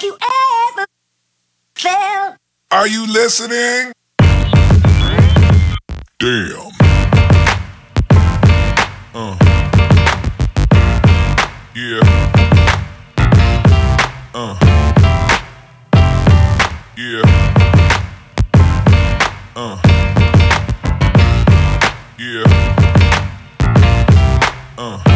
Have you ever felt? Are you listening? Damn. Yeah. Yeah. Yeah.